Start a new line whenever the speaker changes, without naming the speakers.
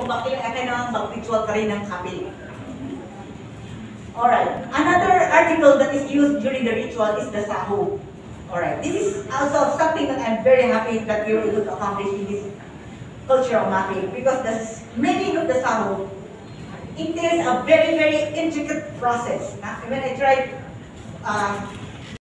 bakit kailangan mag-ritual ka rin ng kapil. Alright, another article that is used during the ritual is the sahu. Alright, this is also something that I'm very happy that we were able to accomplish in this cultural mapping, because the making of the sahu entails a very, very intricate process. When I tried